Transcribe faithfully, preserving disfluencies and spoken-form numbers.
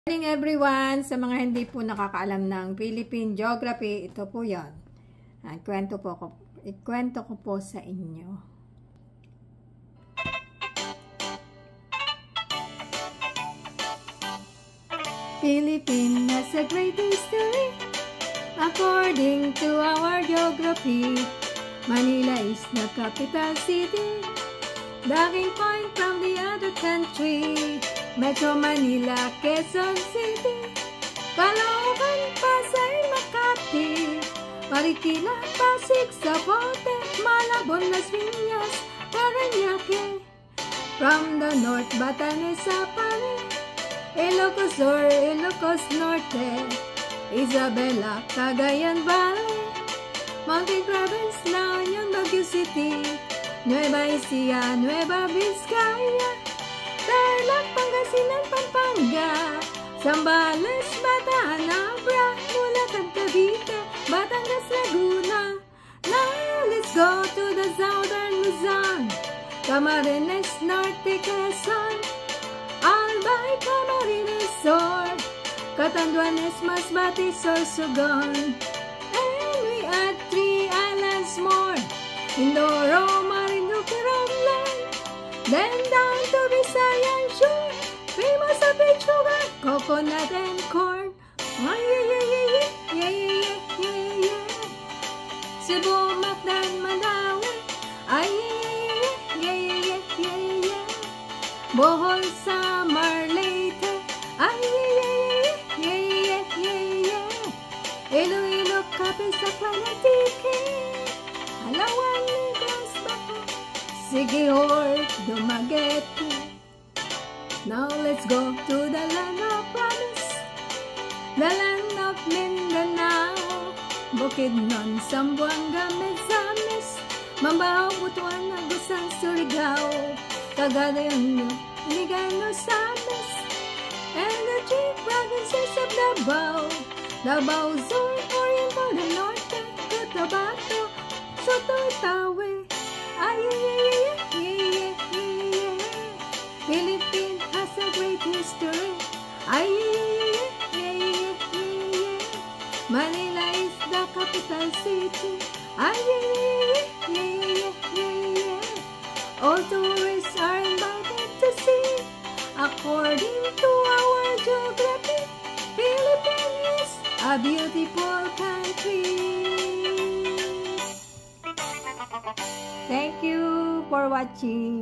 Good morning everyone! Sa mga hindi po nakakaalam ng Philippine Geography, ito po yan. Ikwento po ko, ikwento ko po sa inyo. Philippines has a great history. According to our geography, Manila is the capital city. Dating point from the other country, Metro Manila, Quezon City, Caloocan, Pasay, Makati, Marikina, Pasig, Zapote, Malabon, Las Piñas, Parañaque. From the north, Batanes, Zapare, Ilocos Sur, Ilocos Norte, Isabela, Cagayan Valley, Mountain Province, La Union, Baguio City, Nueva Ecija, Nueva Vizcaya, Tarlac, Pangasinan, Pampanga, Zambales, Bataan, Abra, Bulacan, Cavite, Batangas, Laguna. Now let's go to the southern Luzon, Camarines Norte, Quezon, Albay, Camarines Sur, Catanduanes, Masbate, Sorsogon, and we add three islands more, Mindoro, Marinduque, Romblon, then down to Visayan Shore, famous of beach sugar, coconut and corn. Oh yeah yeah yeah yeah yeah yeah yeah yeah. Cebu, Mactan, Malawi, ay yeah yeah yeah yeah yeah yeah. Bohol, Samar, Leyte, ay yeah yeah yeah yeah yeah yeah. Iloilo, Capiz, Planetike, Alawan, Negros, Baco, Siquijor, Dumaguete. Now let's go to the land of promise, the land of Mindanao, Bukidnon, Zamboanga, Misamis, Mambaho, Butuan, Agusan, Surigao, Cagayan, Ligano, Sabes, and the three provinces of Davao, Davao Sur, Oriental, the Norte, Cotabato, Soto, Tawe, ay yeah yeah yeah yeah yeah yeah. Philippines has a great history. Ay yeah yeah yeah yeah yeah. Manila is the capital city. Ay yeah yeah yeah yeah yeah. All tourists are invited to see. According to our geography, Philippines is a beautiful country. Thank you for watching.